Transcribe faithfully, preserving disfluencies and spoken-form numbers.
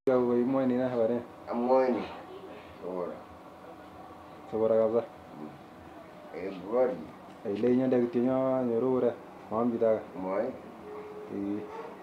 Kwa imwe ni na habari. Amweni. Sobora. Sobora kabisa. Eh bori. Ile nyanda kitinyo nyorure. Mambi ta. Moi. Eh.